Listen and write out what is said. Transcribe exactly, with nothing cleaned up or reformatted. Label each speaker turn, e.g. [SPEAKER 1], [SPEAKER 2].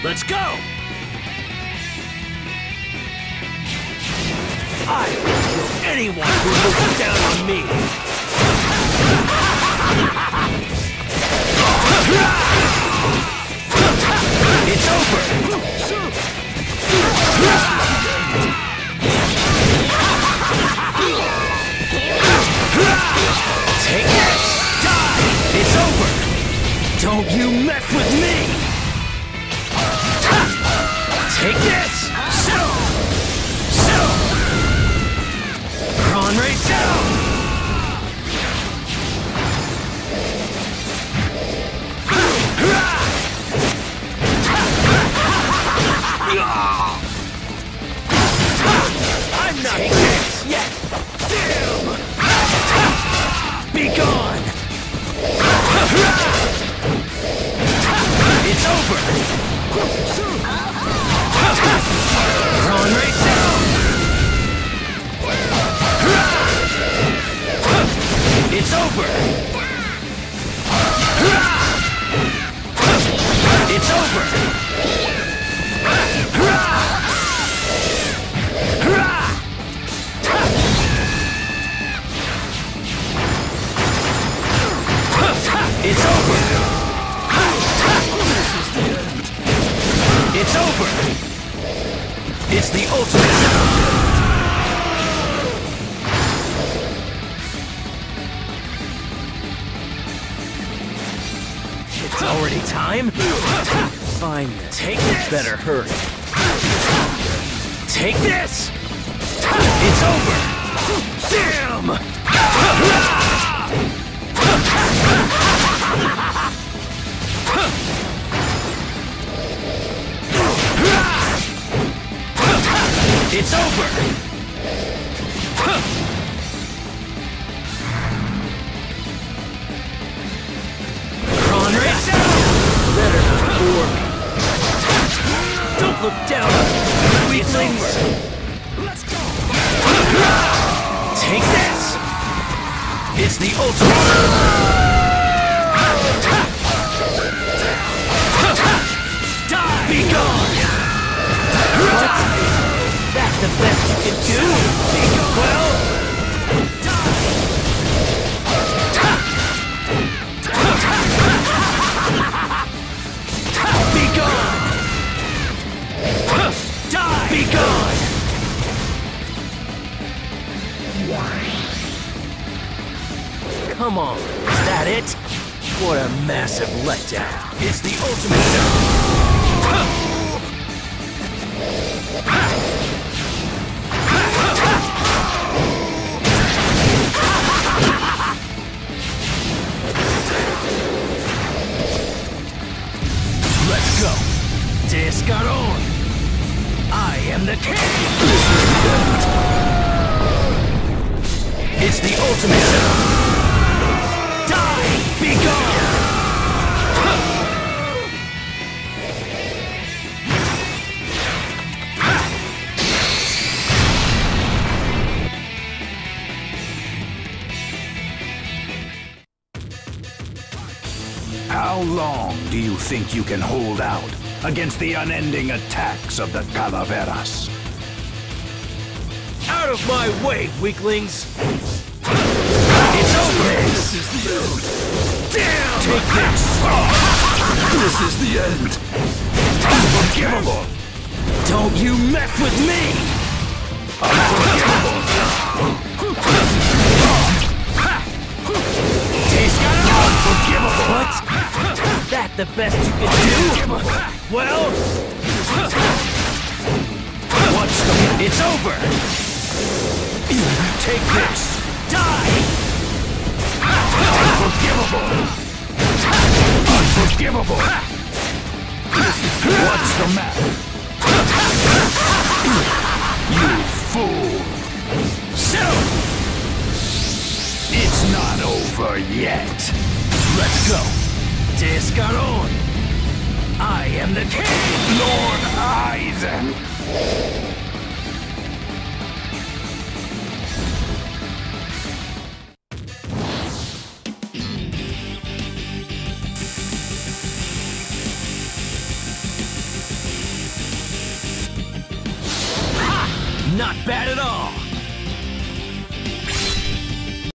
[SPEAKER 1] Let's go! I will kill anyone who looks down on me! It's over! Take this! Die! It's over! Don't you mess with me! Take this! Show! Show! Cron race down! I'm not this yet! Damn! Be gone! It's over! Cron race down! It's over! It's over! It's over! It's over! It's the ultimate! It's already time? Fine. Take this! Better hurry. Take this! It's over! Damn! It's over! Cron race down! Better not bore me. Don't look down on me, weaklings! Let's go! Take this! It's the ultimate! Die! Be gone! What? That's the best you can do! Be gone! Well... Be gone! Die! Be gone! Come on, is that it? What a massive letdown. It's the ultimate... Let's go. Descaron. I am the king. It's the ultimate. Die! Be gone!
[SPEAKER 2] How long do you think you can hold out against the unending attacks of the Calaveras?
[SPEAKER 1] Out of my way, weaklings! It's over!
[SPEAKER 3] This is the end!
[SPEAKER 1] Damn! Take this!
[SPEAKER 3] This is the end!
[SPEAKER 2] Unforgivable!
[SPEAKER 1] Don't you mess with me!
[SPEAKER 2] Unforgivable! Unforgivable!
[SPEAKER 1] What? That the best you can do? Well...
[SPEAKER 2] What's the...
[SPEAKER 1] It's over! Take this! Die!
[SPEAKER 2] Unforgivable! Unforgivable! What's the matter? You fool!
[SPEAKER 1] So!
[SPEAKER 2] It's not over yet!
[SPEAKER 1] Let's go! Descaron! I am the king!
[SPEAKER 2] Lord Aizen!
[SPEAKER 1] Not bad at all.